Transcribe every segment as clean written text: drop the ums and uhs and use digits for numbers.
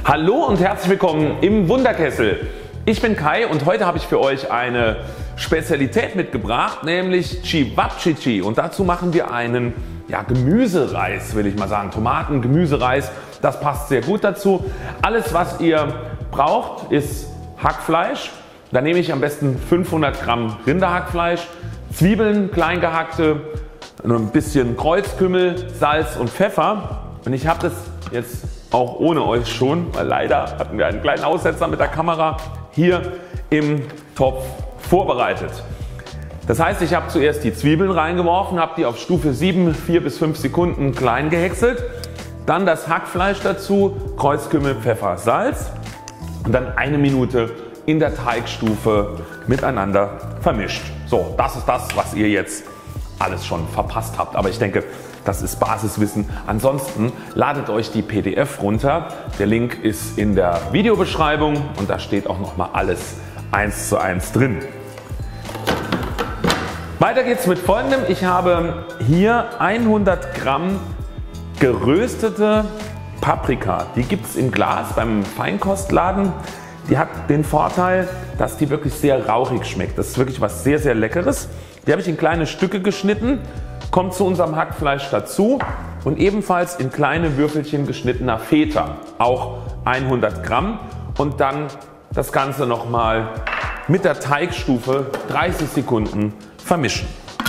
Hallo und herzlich willkommen im Wunderkessel. Ich bin Kai und heute habe ich für euch eine Spezialität mitgebracht, nämlich Cevapcici, und dazu machen wir einen Gemüsereis, will ich mal sagen. Tomaten, Gemüsereis, das passt sehr gut dazu. Alles, was ihr braucht, ist Hackfleisch. Da nehme ich am besten 500 Gramm Rinderhackfleisch, Zwiebeln, klein gehackte, ein bisschen Kreuzkümmel, Salz und Pfeffer. Und ich habe das jetzt auch ohne euch schon, weil leider hatten wir einen kleinen Aussetzer mit der Kamera, hier im Topf vorbereitet. Das heißt, ich habe zuerst die Zwiebeln reingeworfen, habe die auf Stufe 7, 4 bis 5 Sekunden klein gehäckselt. Dann das Hackfleisch dazu, Kreuzkümmel, Pfeffer, Salz und dann 1 Minute in der Teigstufe miteinander vermischt. So, das ist das, was ihr jetzt alles schon verpasst habt. Aber ich denke, das ist Basiswissen. Ansonsten ladet euch die PDF runter. Der Link ist in der Videobeschreibung und da steht auch noch mal alles 1:1 drin. Weiter geht's mit Folgendem. Ich habe hier 100 Gramm geröstete Paprika. Die gibt es im Glas beim Feinkostladen. Die hat den Vorteil, dass die wirklich sehr rauchig schmeckt. Das ist wirklich was sehr, sehr Leckeres. Die habe ich in kleine Stücke geschnitten. Kommt zu unserem Hackfleisch dazu und ebenfalls in kleine Würfelchen geschnittener Feta, auch 100 Gramm, und dann das Ganze nochmal mit der Teigstufe 30 Sekunden vermischen.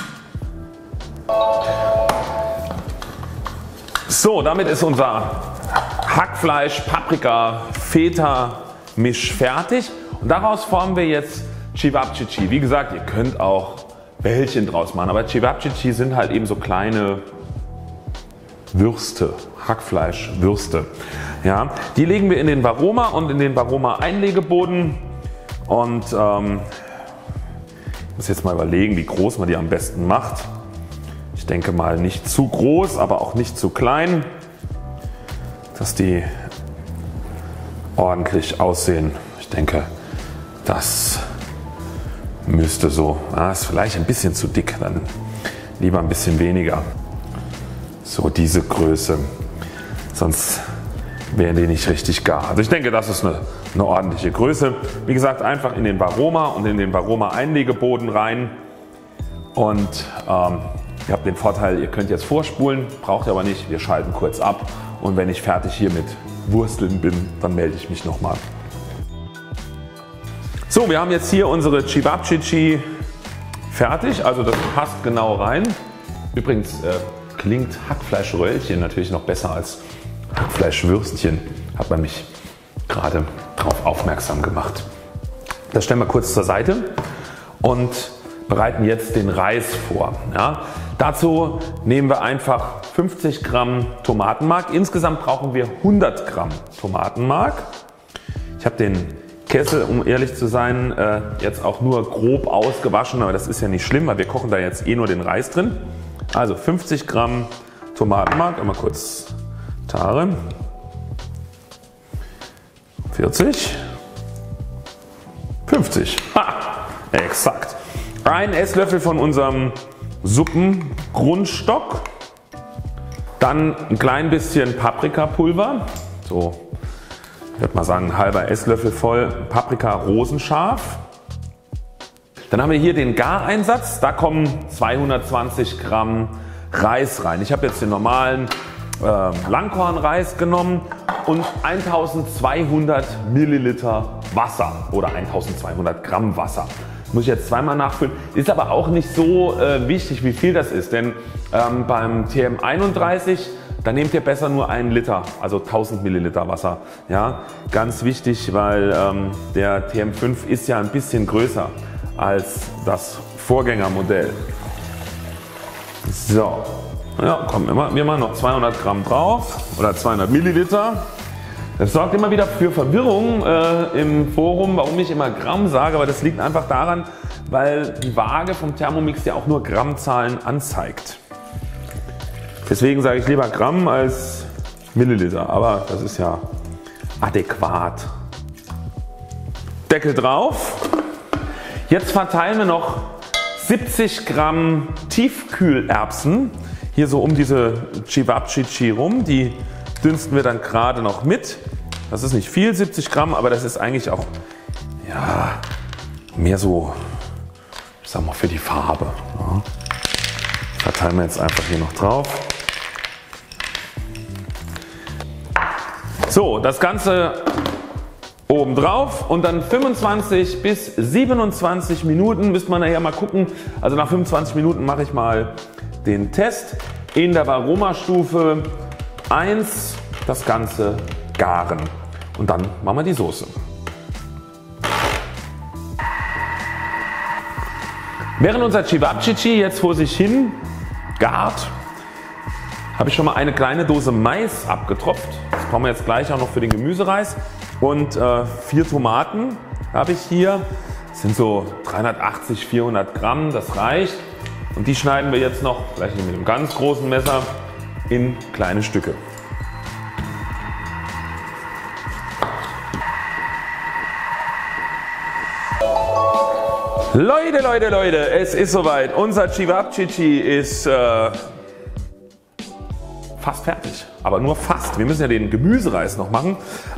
So, damit ist unser Hackfleisch, Paprika, Feta Misch fertig und daraus formen wir jetzt Cevapcici. Wie gesagt, ihr könnt auch Bällchen draus machen, aber Cevapcici sind halt eben so kleine Würste, Hackfleischwürste. Ja, die legen wir in den Varoma und in den Varoma Einlegeboden und ich muss jetzt mal überlegen, wie groß man die am besten macht. Ich denke mal nicht zu groß, aber auch nicht zu klein, dass die ordentlich aussehen. Ich denke, das müsste so, ist vielleicht ein bisschen zu dick, dann lieber ein bisschen weniger. So diese Größe, sonst wären die nicht richtig gar. Also ich denke, das ist eine ordentliche Größe. Wie gesagt, einfach in den Varoma und in den Varoma Einlegeboden rein. Und ihr habt den Vorteil, ihr könnt jetzt vorspulen, braucht ihr aber nicht. Wir schalten kurz ab und wenn ich fertig hier mit Wursteln bin, dann melde ich mich nochmal. So, wir haben jetzt hier unsere Cevapcici fertig, also das passt genau rein. Übrigens klingt Hackfleischröllchen natürlich noch besser als Hackfleischwürstchen, hat man mich gerade darauf aufmerksam gemacht. Das stellen wir kurz zur Seite und bereiten jetzt den Reis vor. Ja, dazu nehmen wir einfach 50 Gramm Tomatenmark. Insgesamt brauchen wir 100 Gramm Tomatenmark. Ich habe den Kessel, um ehrlich zu sein, jetzt auch nur grob ausgewaschen, aber das ist ja nicht schlimm, weil wir kochen da jetzt nur den Reis drin. Also 50 Gramm Tomatenmark, einmal kurz Tare, 40, 50, exakt. Ein Esslöffel von unserem Suppengrundstock, dann ein klein bisschen Paprikapulver, so ich würde mal sagen ein halber Esslöffel voll Paprika rosenscharf. Dann haben wir hier den Gareinsatz, da kommen 220 Gramm Reis rein. Ich habe jetzt den normalen Langkornreis genommen und 1200 Milliliter Wasser oder 1200 Gramm Wasser. Muss ich jetzt zweimal nachfüllen, ist aber auch nicht so wichtig, wie viel das ist, denn beim TM31 da nehmt ihr besser nur 1 Liter, also 1000 Milliliter Wasser. Ja, ganz wichtig, weil der TM5 ist ja ein bisschen größer als das Vorgängermodell. So, ja, kommen wir mal noch 200 Gramm drauf oder 200 Milliliter. Das sorgt immer wieder für Verwirrung im Forum, warum ich immer Gramm sage, aber das liegt einfach daran, weil die Waage vom Thermomix ja auch nur Grammzahlen anzeigt. Deswegen sage ich lieber Gramm als Milliliter, aber das ist ja adäquat. Deckel drauf. Jetzt verteilen wir noch 70 Gramm Tiefkühlerbsen hier so um diese Cevapcici rum. Die dünsten wir dann gerade noch mit. Das ist nicht viel, 70 Gramm, aber das ist eigentlich auch ja, mehr so, ich sag mal, für die Farbe. Ja. Verteilen wir jetzt einfach hier noch drauf. So, das Ganze oben drauf und dann 25 bis 27 Minuten müsste man nachher mal gucken. Also nach 25 Minuten mache ich mal den Test in der Varoma-Stufe 1 das Ganze garen und dann machen wir die Soße. Während unser Cevapcici jetzt vor sich hin gart, habe ich schon mal eine kleine Dose Mais abgetropft. Das brauchen wir jetzt gleich auch noch für den Gemüsereis. Und 4 Tomaten habe ich hier. Das sind so 380, 400 Gramm, das reicht. Und die schneiden wir jetzt noch, gleich mit einem ganz großen Messer, in kleine Stücke. Leute, es ist soweit. Unser Cevapcici ist fast fertig, aber nur fast. Wir müssen ja den Gemüsereis noch machen.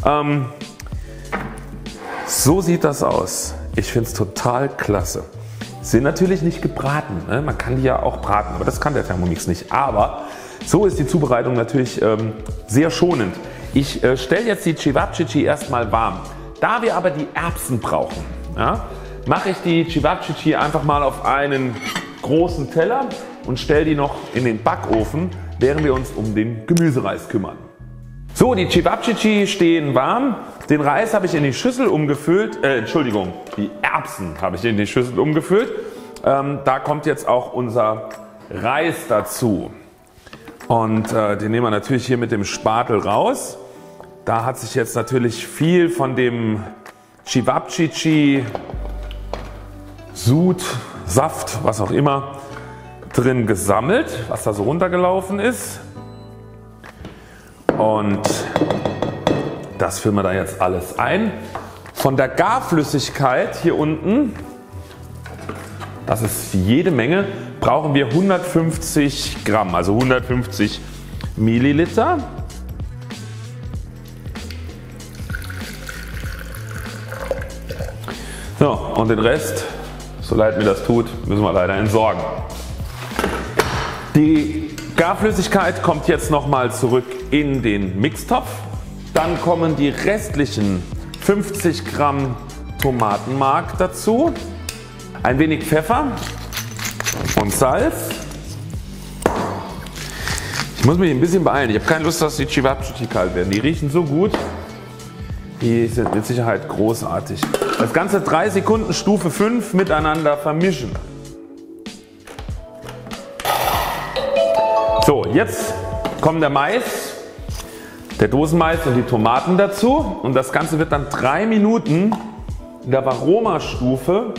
So sieht das aus. Ich finde es total klasse. Sind natürlich nicht gebraten, ne? Man kann die ja auch braten, aber das kann der Thermomix nicht. Aber so ist die Zubereitung natürlich sehr schonend. Ich stelle jetzt die Cevapcici erstmal warm. Da wir aber die Erbsen brauchen, ja, mache ich die Cevapcici einfach mal auf einen großen Teller und stelle die noch in den Backofen, während wir uns um den Gemüsereis kümmern. So, die Cevapcici stehen warm. Den Reis habe ich in die Schüssel umgefüllt, die Erbsen habe ich in die Schüssel umgefüllt. Da kommt jetzt auch unser Reis dazu. Und den nehmen wir natürlich hier mit dem Spatel raus. Da hat sich jetzt natürlich viel von dem Cevapcici Sud, Saft, was auch immer, drin gesammelt, was da so runtergelaufen ist. Und das füllen wir da jetzt alles ein. Von der Garflüssigkeit hier unten, das ist jede Menge, brauchen wir 150 Gramm, also 150 Milliliter. So, und den Rest, so leid mir das tut, müssen wir leider entsorgen. Die Garflüssigkeit kommt jetzt nochmal zurück in den Mixtopf. Dann kommen die restlichen 50 Gramm Tomatenmark dazu, ein wenig Pfeffer und Salz. Ich muss mich ein bisschen beeilen, ich habe keine Lust, dass die Cevapcici kalt werden. Die riechen so gut, die sind mit Sicherheit großartig. Das Ganze 3 Sekunden Stufe 5 miteinander vermischen. So, jetzt kommen der Mais, der Dosenmais und die Tomaten dazu und das Ganze wird dann 3 Minuten in der Varoma Stufe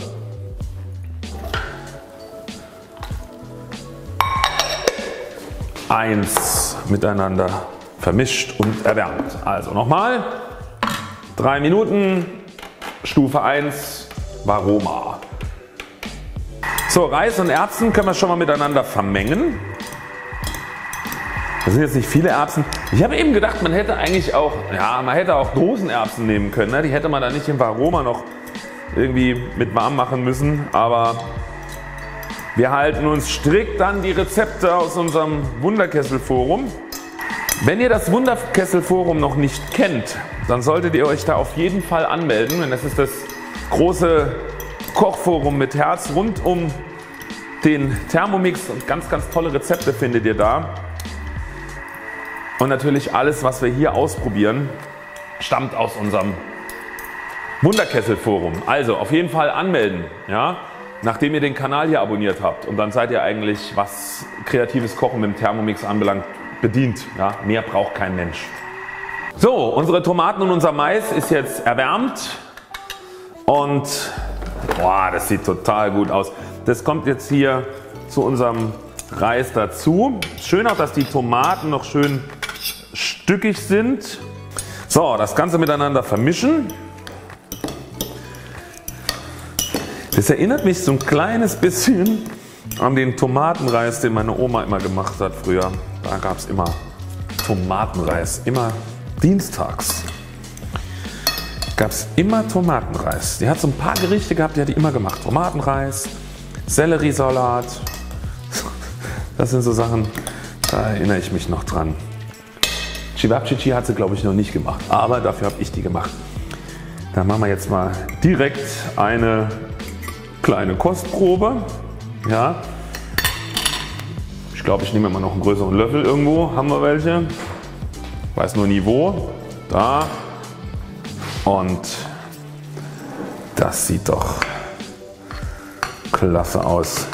eins miteinander vermischt und erwärmt. Also nochmal 3 Minuten Stufe 1 Varoma. So, Reis und Erbsen können wir schon mal miteinander vermengen. Das sind jetzt nicht viele Erbsen. Ich habe eben gedacht, man hätte eigentlich auch, ja, man hätte auch Dosenerbsen nehmen können. Ne? Die hätte man dann nicht im Varoma noch irgendwie mit warm machen müssen. Aber wir halten uns strikt an die Rezepte aus unserem Wunderkessel-Forum. Wenn ihr das Wunderkessel-Forum noch nicht kennt, dann solltet ihr euch da auf jeden Fall anmelden. Denn das ist das große Kochforum mit Herz rund um den Thermomix und ganz tolle Rezepte findet ihr da. Und natürlich alles, was wir hier ausprobieren, stammt aus unserem Wunderkessel-Forum. Also auf jeden Fall anmelden, ja, nachdem ihr den Kanal hier abonniert habt. Und dann seid ihr eigentlich, was kreatives Kochen mit dem Thermomix anbelangt, bedient. Ja, mehr braucht kein Mensch. So, unsere Tomaten und unser Mais ist jetzt erwärmt. Und boah, das sieht total gut aus. Das kommt jetzt hier zu unserem Reis dazu. Schön auch, dass die Tomaten noch schön stückig sind. So, das Ganze miteinander vermischen. Das erinnert mich so ein kleines bisschen an den Tomatenreis, den meine Oma immer gemacht hat früher. Da gab es immer Tomatenreis, immer dienstags. gab es immer Tomatenreis. Die hat so ein paar Gerichte gehabt, die hat die immer gemacht. Tomatenreis, Selleriesalat. Das sind so Sachen, da erinnere ich mich noch dran. Cevapcici hat sie, glaube ich, noch nicht gemacht, aber dafür habe ich die gemacht. Da machen wir jetzt mal direkt eine kleine Kostprobe. Ja. Ich glaube, ich nehme immer noch einen größeren Löffel irgendwo. Haben wir welche? Weiß nur nie wo. Da. Und das sieht doch klasse aus.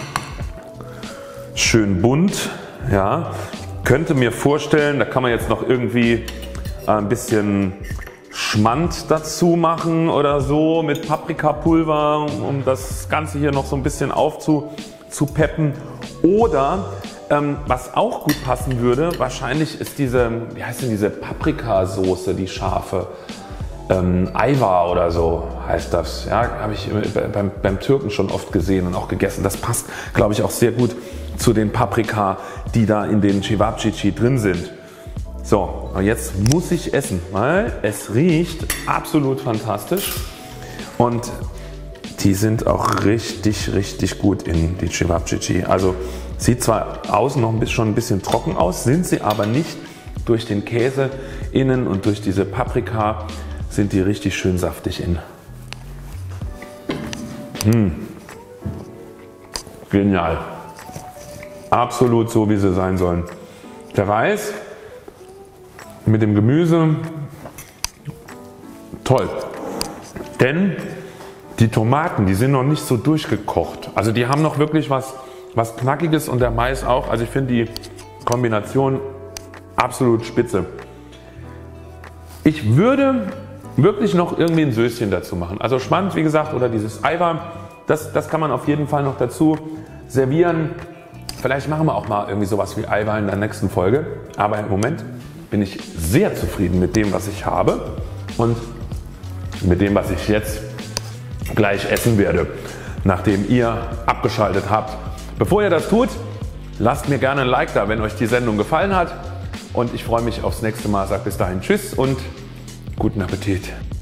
Schön bunt. Ja. Ich könnte mir vorstellen, da kann man jetzt noch irgendwie ein bisschen Schmand dazu machen oder so mit Paprikapulver, um das Ganze hier noch so ein bisschen aufzupeppen. Oder was auch gut passen würde, wahrscheinlich ist diese, wie heißt denn diese Paprikasoße, die scharfe, Ayva oder so heißt das. Ja, habe ich beim Türken schon oft gesehen und auch gegessen. Das passt, glaube ich, auch sehr gut zu den Paprika, die da in den Cevapcici drin sind. So, und jetzt muss ich essen, weil es riecht absolut fantastisch und die sind auch richtig gut in die Cevapcici. Also sieht zwar außen noch schon ein bisschen trocken aus, sind sie aber nicht. Durch den Käse innen und durch diese Paprika sind die richtig schön saftig innen. Genial. Absolut so, wie sie sein sollen. Der Reis mit dem Gemüse, toll. Denn die Tomaten, die sind noch nicht so durchgekocht. Also die haben noch wirklich was Knackiges und der Mais auch. Also ich finde die Kombination absolut spitze. Ich würde wirklich noch irgendwie ein Söschen dazu machen. Also Schmand, wie gesagt, oder dieses Ayva, das kann man auf jeden Fall noch dazu servieren. Vielleicht machen wir auch mal irgendwie sowas wie Ayva in der nächsten Folge. Aber im Moment bin ich sehr zufrieden mit dem, was ich habe und mit dem, was ich jetzt gleich essen werde, nachdem ihr abgeschaltet habt. Bevor ihr das tut, lasst mir gerne ein Like da, wenn euch die Sendung gefallen hat und ich freue mich aufs nächste Mal. Sag bis dahin Tschüss und guten Appetit.